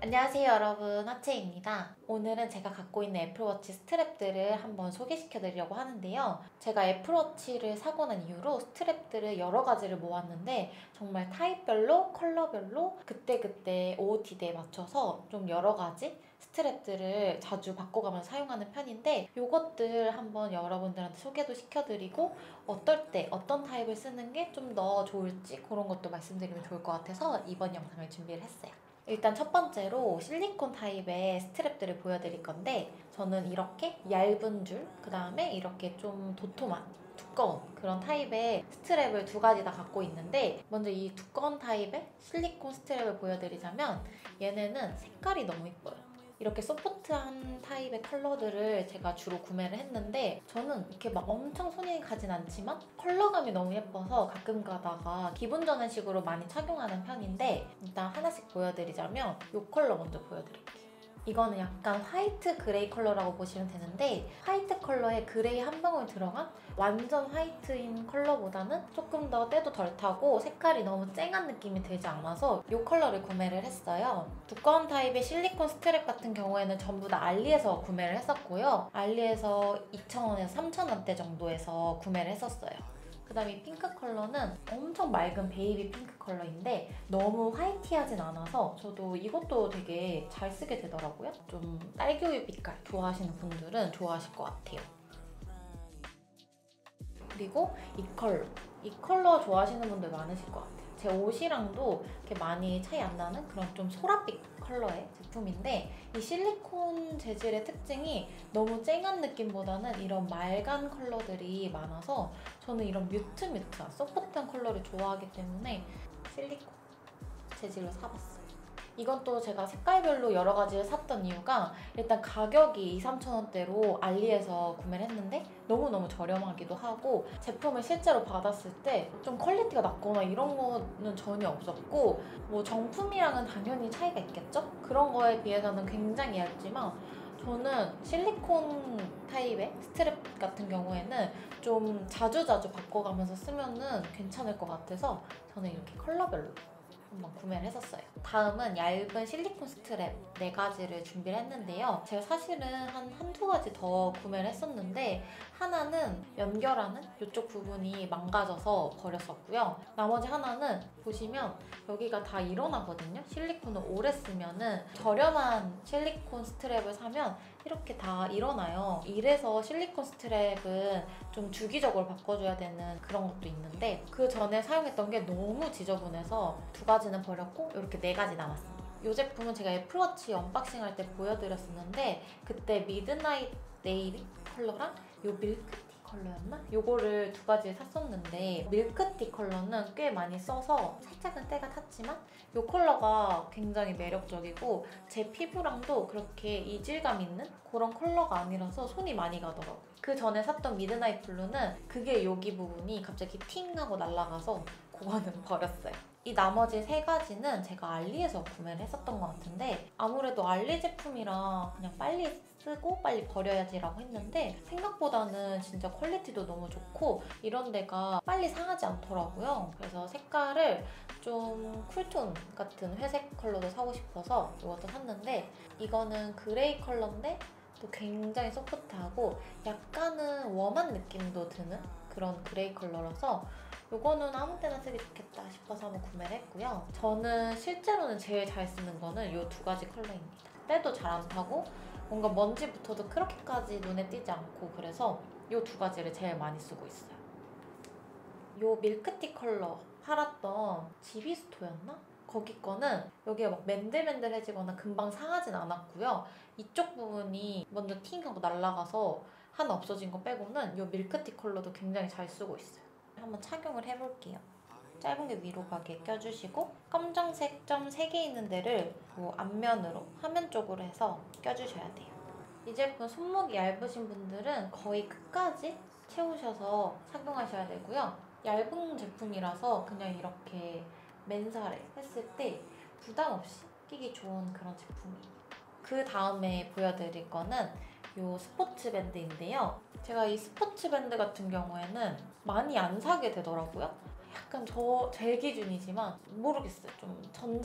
안녕하세요 여러분, 하채입니다. 오늘은 제가 갖고 있는 애플워치 스트랩들을 한번 소개시켜 드리려고 하는데요. 제가 애플워치를 사고 난 이후로 스트랩들을 여러 가지를 모았는데 정말 타입별로, 컬러별로 그때그때 OOTD에 맞춰서 좀 여러 가지 스트랩들을 자주 바꿔가면서 사용하는 편인데 이것들 한번 여러분들한테 소개도 시켜드리고 어떨 때 어떤 타입을 쓰는 게 좀 더 좋을지 그런 것도 말씀드리면 좋을 것 같아서 이번 영상을 준비를 했어요. 일단 첫 번째로 실리콘 타입의 스트랩들을 보여드릴 건데 저는 이렇게 얇은 줄, 그 다음에 이렇게 좀 도톰한 두꺼운 그런 타입의 스트랩을 두 가지 다 갖고 있는데 먼저 이 두꺼운 타입의 실리콘 스트랩을 보여드리자면 얘네는 색깔이 너무 예뻐요. 이렇게 소프트한 타입의 컬러들을 제가 주로 구매를 했는데 저는 이렇게 막 엄청 손이 가진 않지만 컬러감이 너무 예뻐서 가끔 가다가 기분 전환 식으로 많이 착용하는 편인데 일단 하나씩 보여드리자면 이 컬러 먼저 보여드릴게요. 이거는 약간 화이트 그레이 컬러라고 보시면 되는데 화이트 컬러에 그레이 한 방울 들어간 완전 화이트인 컬러보다는 조금 더 때도 덜 타고 색깔이 너무 쨍한 느낌이 들지 않아서 이 컬러를 구매를 했어요. 두꺼운 타입의 실리콘 스트랩 같은 경우에는 전부 다 알리에서 구매를 했었고요. 알리에서 2,000원에서 3,000원대 정도에서 구매를 했었어요. 그 다음에 이 핑크 컬러는 엄청 맑은 베이비 핑크 컬러인데 너무 화이티하진 않아서 저도 이것도 되게 잘 쓰게 되더라고요. 좀 딸기우유 빛깔 좋아하시는 분들은 좋아하실 것 같아요. 그리고 이 컬러 좋아하시는 분들 많으실 것 같아요. 제 옷이랑도 이렇게 많이 차이 안 나는 그런 좀 소라빛 컬러의 제품인데 이 실리콘 재질의 특징이 너무 쨍한 느낌보다는 이런 맑은 컬러들이 많아서 저는 이런 뮤트한 소프트한 컬러를 좋아하기 때문에 실리콘 재질로 사봤어요. 이건 또 제가 색깔별로 여러 가지를 샀던 이유가 일단 가격이 2~3,000원대로 알리에서 구매를 했는데 너무너무 저렴하기도 하고 제품을 실제로 받았을 때 좀 퀄리티가 낮거나 이런 거는 전혀 없었고 뭐 정품이랑은 당연히 차이가 있겠죠? 그런 거에 비해서는 굉장히 얇지만 저는 실리콘 타입의 스트랩 같은 경우에는 좀 자주자주 바꿔가면서 쓰면은 괜찮을 것 같아서 저는 이렇게 컬러별로 한번 구매를 했었어요. 다음은 얇은 실리콘 스트랩 4가지를 준비를 했는데요. 제가 사실은 한두 가지 더 구매를 했었는데 하나는 연결하는 이쪽 부분이 망가져서 버렸었고요. 나머지 하나는 보시면 여기가 다 일어나거든요. 실리콘을 오래 쓰면은 저렴한 실리콘 스트랩을 사면 이렇게 다 일어나요. 이래서 실리콘 스트랩은 좀 주기적으로 바꿔줘야 되는 그런 것도 있는데 그 전에 사용했던 게 너무 지저분해서 2가지는 버렸고 이렇게 4가지 남았습니다. 이 제품은 제가 애플워치 언박싱 할 때 보여드렸었는데 그때 미드나잇 네이비 컬러랑 이 밀크티 컬러였나? 요거를 2가지 샀었는데 밀크티 컬러는 꽤 많이 써서 살짝은 때가 탔지만 이 컬러가 굉장히 매력적이고 제 피부랑도 그렇게 이질감 있는 그런 컬러가 아니라서 손이 많이 가더라고요. 그 전에 샀던 미드나잇 블루는 그게 여기 부분이 갑자기 팅 하고 날아가서 그거는 버렸어요. 이 나머지 3가지는 제가 알리에서 구매를 했었던 것 같은데 아무래도 알리 제품이라 그냥 빨리 쓰고 빨리 버려야지라고 했는데 생각보다는 진짜 퀄리티도 너무 좋고 이런 데가 빨리 상하지 않더라고요. 그래서 색깔을 좀 쿨톤 같은 회색 컬러도 사고 싶어서 이것도 샀는데 이거는 그레이 컬러인데 또 굉장히 소프트하고 약간은 웜한 느낌도 드는 그런 그레이 컬러라서 이거는 아무 때나 쓰기 좋겠다 싶어서 한번 구매를 했고요. 저는 실제로는 제일 잘 쓰는 거는 이 2가지 컬러입니다. 때도 잘 안 타고 뭔가 먼지 붙어도 그렇게까지 눈에 띄지 않고 그래서 이 2가지를 제일 많이 쓰고 있어요. 이 밀크티 컬러 팔았던 지비스토였나? 거기 거는 여기가 막 맨들맨들해지거나 금방 상하진 않았고요. 이쪽 부분이 먼저 팅하고 날아가서 하나 없어진 거 빼고는 이 밀크티 컬러도 굉장히 잘 쓰고 있어요. 한번 착용을 해볼게요. 짧은 게 위로 가게 껴주시고 검정색 점 3개 있는 데를 앞면으로 화면 쪽으로 해서 껴주셔야 돼요. 이 제품 손목이 얇으신 분들은 거의 끝까지 채우셔서 착용하셔야 되고요. 얇은 제품이라서 그냥 이렇게 맨살에 했을 때 부담 없이 끼기 좋은 그런 제품이에요. 그 다음에 보여드릴 거는 이 스포츠 밴드인데요. 제가 이 스포츠 밴드 같은 경우에는 많이 안 사게 되더라고요. 약간 제 기준이지만 모르겠어요. 좀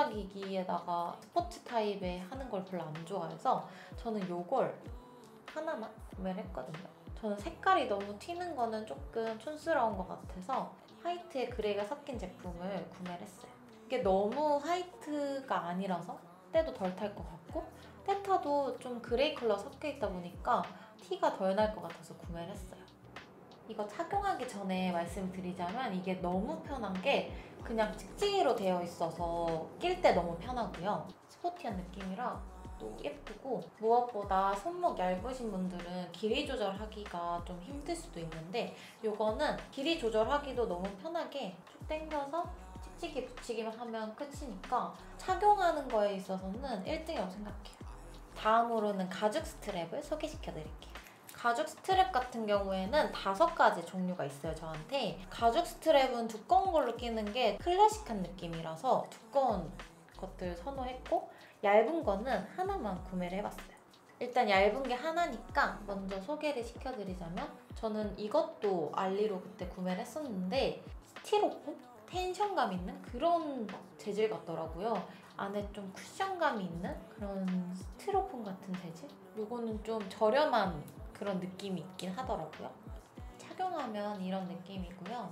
전자기기에다가 스포츠 타입에 하는 걸 별로 안 좋아해서 저는 이걸 하나만 구매를 했거든요. 저는 색깔이 너무 튀는 거는 조금 촌스러운 것 같아서 화이트에 그레이가 섞인 제품을 구매를 했어요. 이게 너무 화이트가 아니라서 때도 덜 탈 것 같고 때타도 좀 그레이 컬러 섞여 있다 보니까 티가 덜 날 것 같아서 구매를 했어요. 이거 착용하기 전에 말씀드리자면 이게 너무 편한 게 그냥 찍찍이로 되어 있어서 낄 때 너무 편하고요. 스포티한 느낌이라 또 예쁘고 무엇보다 손목 얇으신 분들은 길이 조절하기가 좀 힘들 수도 있는데 이거는 길이 조절하기도 너무 편하게 쭉 당겨서 찍찍이 붙이기만 하면 끝이니까 착용하는 거에 있어서는 1등이라고 생각해요. 다음으로는 가죽 스트랩을 소개시켜 드릴게요. 가죽 스트랩 같은 경우에는 5가지 종류가 있어요, 저한테. 가죽 스트랩은 두꺼운 걸로 끼는 게 클래식한 느낌이라서 두꺼운 것들 선호했고 얇은 거는 하나만 구매를 해봤어요. 일단 얇은 게 하나니까 먼저 소개를 시켜드리자면 저는 이것도 알리로 그때 구매를 했었는데 스티로폼? 텐션감 있는 그런 재질 같더라고요. 안에 좀 쿠션감이 있는 그런 스티로폼 같은 재질? 이거는 좀 저렴한 그런 느낌이 있긴 하더라고요. 착용하면 이런 느낌이고요.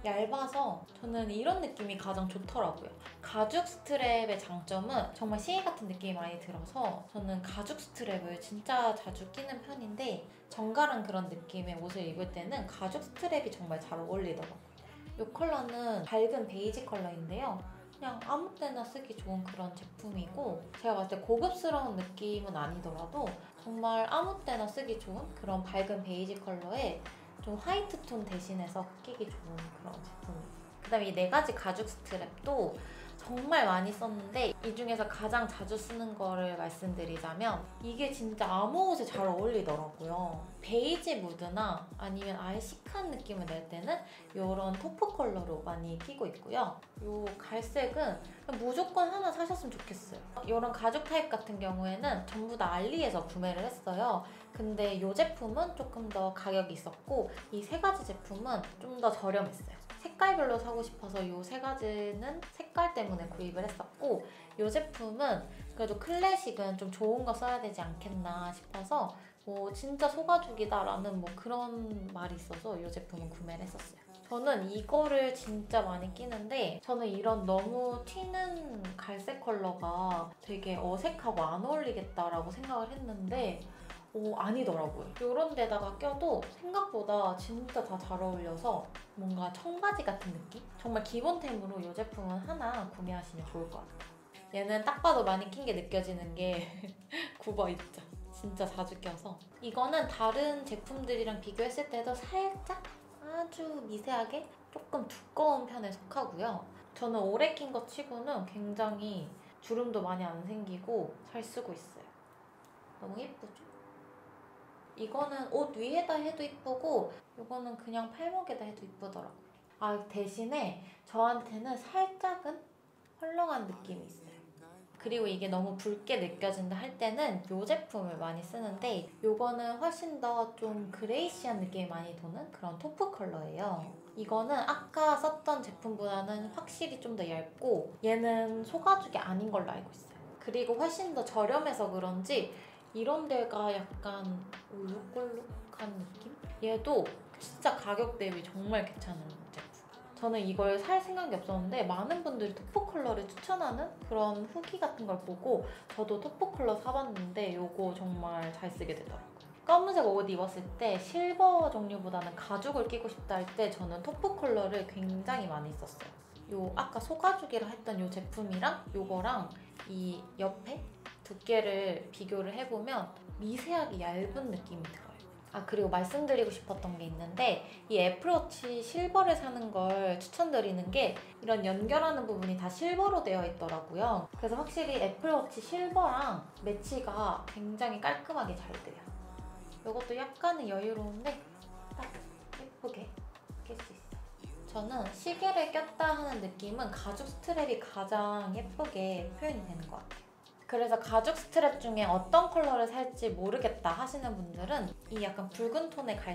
얇아서 저는 이런 느낌이 가장 좋더라고요. 가죽 스트랩의 장점은 정말 시계 같은 느낌이 많이 들어서 저는 가죽 스트랩을 진짜 자주 끼는 편인데 정갈한 그런 느낌의 옷을 입을 때는 가죽 스트랩이 정말 잘 어울리더라고요. 이 컬러는 밝은 베이지 컬러인데요. 그냥 아무 때나 쓰기 좋은 그런 제품이고 제가 봤을 때 고급스러운 느낌은 아니더라도 정말 아무 때나 쓰기 좋은 그런 밝은 베이지 컬러에 좀 화이트 톤 대신해서 끼기 좋은 그런 제품이에요. 그 다음에 이 4가지 가죽 스트랩도 정말 많이 썼는데 이 중에서 가장 자주 쓰는 거를 말씀드리자면 이게 진짜 아무 옷에 잘 어울리더라고요. 베이지 무드나 아니면 아예 시크한 느낌을 낼 때는 이런 토프 컬러로 많이 끼고 있고요. 이 갈색은 무조건 하나 사셨으면 좋겠어요. 이런 가죽 타입 같은 경우에는 전부 다 알리에서 구매를 했어요. 근데 이 제품은 조금 더 가격이 있었고 이 3가지 제품은 좀 더 저렴했어요. 색깔별로 사고 싶어서 이 3가지는 색깔 때문에 구입을 했었고 이 제품은 그래도 클래식은 좀 좋은 거 써야 되지 않겠나 싶어서 뭐 진짜 소가죽이다 라는 뭐 그런 말이 있어서 이 제품은 구매를 했었어요. 저는 이거를 진짜 많이 끼는데 저는 이런 너무 튀는 갈색 컬러가 되게 어색하고 안 어울리겠다라고 생각을 했는데 아니더라고요. 이런 데다가 껴도 생각보다 진짜 다 잘 어울려서 뭔가 청바지 같은 느낌? 정말 기본템으로 이 제품은 하나 구매하시면 좋을 것 같아요. 얘는 딱 봐도 많이 낀 게 느껴지는 게 굽어 있죠. 진짜 자주 껴서. 이거는 다른 제품들이랑 비교했을 때도 살짝 아주 미세하게 조금 두꺼운 편에 속하고요. 저는 오래 낀 거 치고는 굉장히 주름도 많이 안 생기고 잘 쓰고 있어요. 너무 예쁘죠? 이거는 옷 위에다 해도 이쁘고 이거는 그냥 팔목에다 해도 이쁘더라고요. 대신에 저한테는 살짝은 헐렁한 느낌이 있어요. 그리고 이게 너무 붉게 느껴진다 할 때는 이 제품을 많이 쓰는데 이거는 훨씬 더 좀 그레이시한 느낌이 많이 도는 그런 토프 컬러예요. 이거는 아까 썼던 제품보다는 확실히 좀 더 얇고 얘는 소가죽이 아닌 걸로 알고 있어요. 그리고 훨씬 더 저렴해서 그런지 이런 데가 약간 울룩울룩한 느낌? 얘도 진짜 가격 대비 정말 괜찮은 제품. 저는 이걸 살 생각이 없었는데 많은 분들이 토프 컬러를 추천하는 그런 후기 같은 걸 보고 저도 토프 컬러 사봤는데 이거 정말 잘 쓰게 되더라고요. 검은색 옷 입었을 때 실버 종류보다는 가죽을 끼고 싶다 할 때 저는 토프 컬러를 굉장히 많이 썼어요. 아까 소가죽이라 했던 이 제품이랑 이거랑 이 옆에 두께를 비교를 해보면 미세하게 얇은 느낌이 들어요. 그리고 말씀드리고 싶었던 게 있는데 이 애플워치 실버를 사는 걸 추천드리는 게 이런 연결하는 부분이 다 실버로 되어 있더라고요. 그래서 확실히 애플워치 실버랑 매치가 굉장히 깔끔하게 잘 돼요. 이것도 약간은 여유로운데 딱 예쁘게 낄 수 있어요. 저는 시계를 꼈다 하는 느낌은 가죽 스트랩이 가장 예쁘게 표현이 되는 것 같아요. 그래서 가죽 스트랩 중에 어떤 컬러를 살지 모르겠다 하시는 분들은 이 약간 붉은 톤의 갈색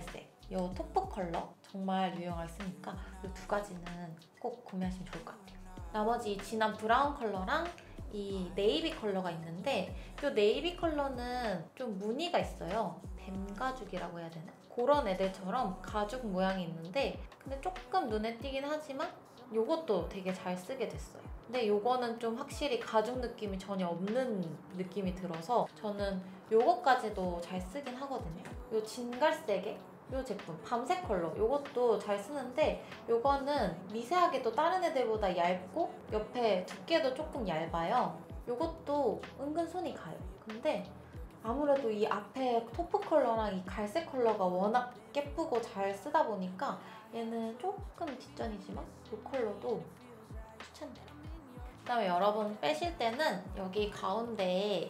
이 토프 컬러 정말 유용했으니까 이 두 가지는 꼭 구매하시면 좋을 것 같아요. 나머지 진한 브라운 컬러랑 이 네이비 컬러가 있는데 이 네이비 컬러는 좀 무늬가 있어요. 뱀 가죽이라고 해야 되나? 그런 애들처럼 가죽 모양이 있는데 근데 조금 눈에 띄긴 하지만 이것도 되게 잘 쓰게 됐어요. 근데 이거는 좀 확실히 가죽 느낌이 전혀 없는 느낌이 들어서 저는 이거까지도 잘 쓰긴 하거든요. 이 진갈색의 이 제품 밤색 컬러 이것도 잘 쓰는데 이거는 미세하게도 다른 애들보다 얇고 옆에 두께도 조금 얇아요. 이것도 은근 손이 가요. 근데 아무래도 이 앞에 토프 컬러랑 이 갈색 컬러가 워낙 예쁘고 잘 쓰다 보니까 얘는 조금 뒷전이지만 이 컬러도 추천드려요. 그다음에 여러분 빼실 때는 여기 가운데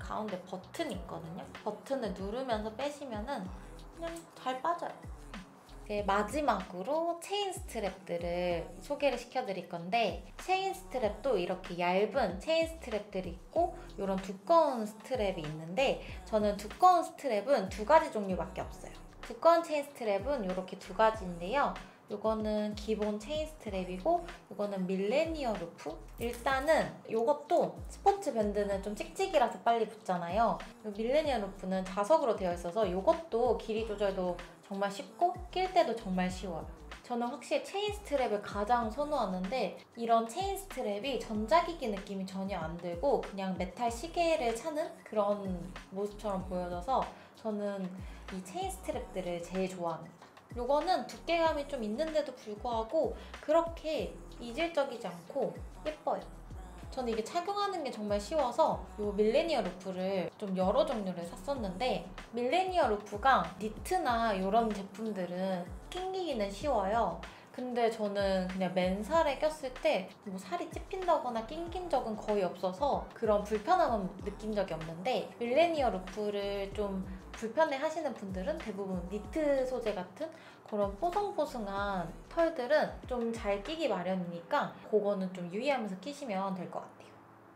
버튼이 있거든요. 버튼을 누르면서 빼시면은 그냥 잘 빠져요. 이제 마지막으로 체인 스트랩들을 소개를 시켜드릴 건데 체인 스트랩도 이렇게 얇은 체인 스트랩들이 있고 이런 두꺼운 스트랩이 있는데 저는 두꺼운 스트랩은 두 가지 종류밖에 없어요. 두꺼운 체인 스트랩은 이렇게 두 가지인데요. 이거는 기본 체인 스트랩이고 이거는 밀레니어 루프. 일단은 이것도 스포츠 밴드는 좀 찍찍이라서 빨리 붙잖아요. 밀레니어 루프는 자석으로 되어 있어서 이것도 길이 조절도 정말 쉽고 낄 때도 정말 쉬워요. 저는 확실히 체인 스트랩을 가장 선호하는데 이런 체인 스트랩이 전자기기 느낌이 전혀 안 들고 그냥 메탈 시계를 차는 그런 모습처럼 보여져서 저는 이 체인 스트랩들을 제일 좋아합니다. 이거는 두께감이 좀 있는데도 불구하고 그렇게 이질적이지 않고 예뻐요. 저는 이게 착용하는 게 정말 쉬워서 이 밀레니어 루프를 좀 여러 종류를 샀었는데 밀레니어 루프가 니트나 이런 제품들은 낑기기는 쉬워요. 근데 저는 그냥 맨살에 꼈을 때 뭐 살이 찝힌다거나 낑긴 적은 거의 없어서 그런 불편함은 느낀 적이 없는데 밀레니어 루프를 좀 불편해 하시는 분들은 대부분 니트 소재 같은 그런 뽀송뽀송한 털들은 좀 잘 끼기 마련이니까 그거는 좀 유의하면서 끼시면 될 것 같아요.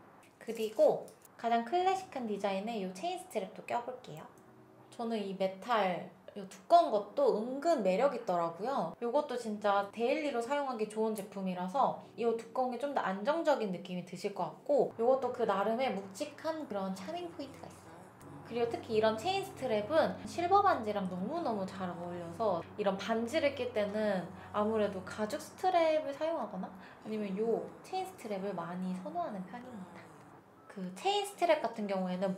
그리고 가장 클래식한 디자인의 이 체인 스트랩도 껴볼게요. 저는 이 메탈 이 두꺼운 것도 은근 매력 있더라고요. 이것도 진짜 데일리로 사용하기 좋은 제품이라서 이 두꺼운 게 좀 더 안정적인 느낌이 드실 것 같고 이것도 그 나름의 묵직한 그런 차밍 포인트가 있어요. 그리고 특히 이런 체인 스트랩은 실버 반지랑 너무너무 잘 어울려서 이런 반지를 낄 때는 아무래도 가죽 스트랩을 사용하거나 아니면 이 체인 스트랩을 많이 선호하는 편입니다. 그 체인 스트랩 같은 경우에는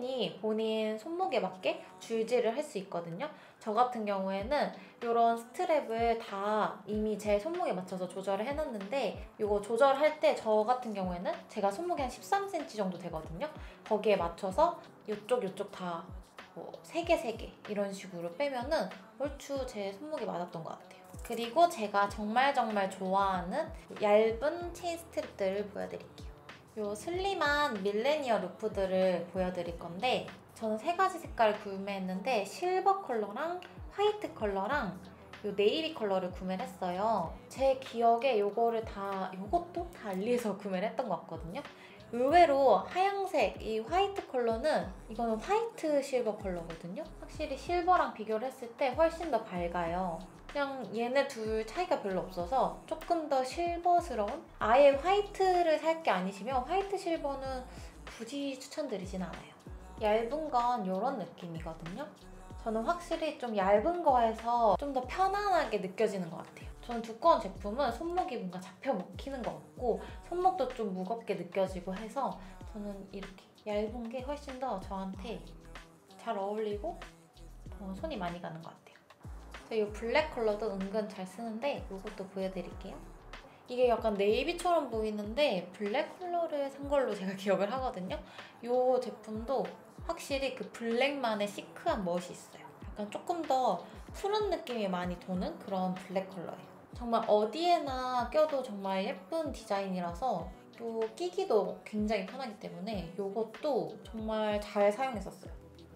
본인 손목에 맞게 줄질을 할 수 있거든요. 저 같은 경우에는 이런 스트랩을 다 이미 제 손목에 맞춰서 조절을 해놨는데 이거 조절할 때 저 같은 경우에는 제가 손목이 한 13cm 정도 되거든요. 거기에 맞춰서 이쪽 다 뭐 3개 이런 식으로 빼면은 얼추 제 손목에 맞았던 것 같아요. 그리고 제가 정말 좋아하는 얇은 체인 스트랩들을 보여드릴게요. 요 슬림한 밀레니어 루프들을 보여드릴 건데 저는 3가지 색깔을 구매했는데 실버 컬러랑 화이트 컬러랑 요 네이비 컬러를 구매를 했어요. 제 기억에 이것도 다 알리에서 구매를 했던 것 같거든요. 의외로 하얀색 이 화이트 컬러는 이거는 화이트 실버 컬러거든요. 확실히 실버랑 비교를 했을 때 훨씬 더 밝아요. 그냥 얘네 둘 차이가 별로 없어서 조금 더 실버스러운? 아예 화이트를 살 게 아니시면 화이트 실버는 굳이 추천드리진 않아요. 얇은 건 이런 느낌이거든요. 저는 확실히 좀 얇은 거에서 좀 더 편안하게 느껴지는 것 같아요. 저는 두꺼운 제품은 손목이 뭔가 잡혀 먹히는 것 같고 손목도 좀 무겁게 느껴지고 해서 저는 이렇게 얇은 게 훨씬 더 저한테 잘 어울리고 더 손이 많이 가는 것 같아요. 이 블랙 컬러도 은근 잘 쓰는데 이것도 보여드릴게요. 이게 약간 네이비처럼 보이는데 블랙 컬러를 산 걸로 제가 기억을 하거든요. 이 제품도 확실히 그 블랙만의 시크한 멋이 있어요. 약간 조금 더 푸른 느낌이 많이 도는 그런 블랙 컬러예요. 정말 어디에나 껴도 정말 예쁜 디자인이라서 또 끼기도 굉장히 편하기 때문에 이것도 정말 잘 사용했었어요.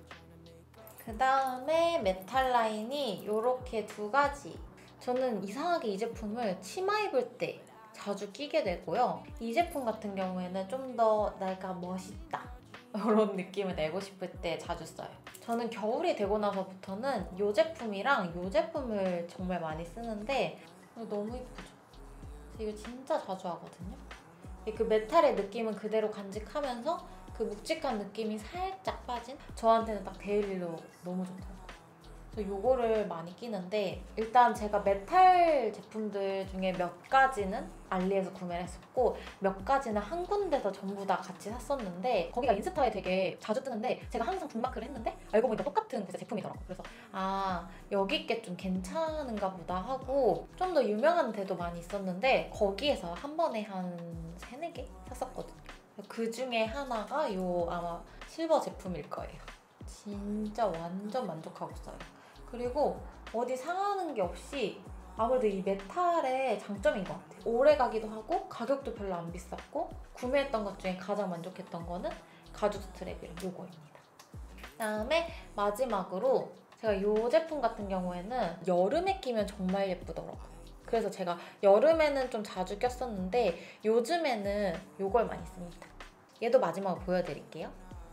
그 다음에 메탈 라인이 이렇게 2가지. 저는 이상하게 이 제품을 치마 입을 때 자주 끼게 되고요. 이 제품 같은 경우에는 좀 더 내가 멋있다 이런 느낌을 내고 싶을 때 자주 써요. 저는 겨울이 되고 나서부터는 이 제품이랑 이 제품을 정말 많이 쓰는데 너무 예쁘죠? 이거 진짜 자주 하거든요. 그 메탈의 느낌은 그대로 간직하면서 그 묵직한 느낌이 살짝 빠진? 저한테는 딱 데일리로 너무 좋더라고요. 그래서 이거를 많이 끼는데 일단 제가 메탈 제품들 중에 몇 가지는 알리에서 구매를 했었고 몇 가지는 한 군데서 전부 다 같이 샀었는데 거기가 인스타에 되게 자주 뜨는데 제가 항상 북마크를 했는데 알고 보니까 똑같은 그 제품이더라고요. 그래서 여기 게 좀 괜찮은가 보다 하고 좀 더 유명한 데도 많이 있었는데 거기에서 한 번에 한 3-4개 샀었거든요. 그 중에 하나가 요 아마 실버 제품일 거예요. 진짜 완전 만족하고 써요. 그리고 어디 상하는 게 없이 아무래도 이 메탈의 장점인 것 같아요. 오래 가기도 하고 가격도 별로 안 비쌌고 구매했던 것 중에 가장 만족했던 거는 가죽 스트랩이랑 요거입니다. 그다음에 마지막으로 제가 이 제품 같은 경우에는 여름에 끼면 정말 예쁘더라고요. 그래서 제가 여름에는 좀 자주 꼈었는데 요즘에는 요걸 많이 씁니다. 얘도 마지막으로 보여드릴게요.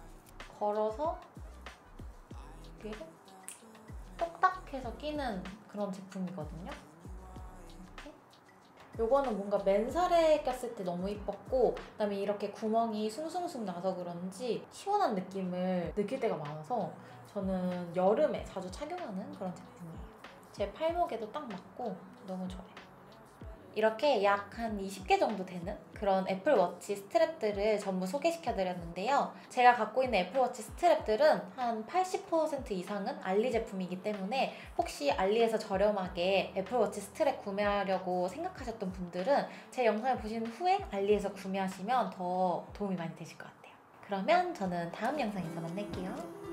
걸어서 여기를 똑딱 해서 끼는 그런 제품이거든요. 이렇게. 요거는 뭔가 맨살에 꼈을 때 너무 이뻤고 그다음에 이렇게 구멍이 숭숭숭 나서 그런지 시원한 느낌을 느낄 때가 많아서 저는 여름에 자주 착용하는 그런 제품이에요. 제 팔목에도 딱 맞고 너무 좋아요. 이렇게 약 한 20개 정도 되는 그런 애플워치 스트랩들을 전부 소개시켜드렸는데요. 제가 갖고 있는 애플워치 스트랩들은 한 80% 이상은 알리 제품이기 때문에 혹시 알리에서 저렴하게 애플워치 스트랩 구매하려고 생각하셨던 분들은 제 영상을 보신 후에 알리에서 구매하시면 더 도움이 많이 되실 것 같아요. 그러면 저는 다음 영상에서 만날게요.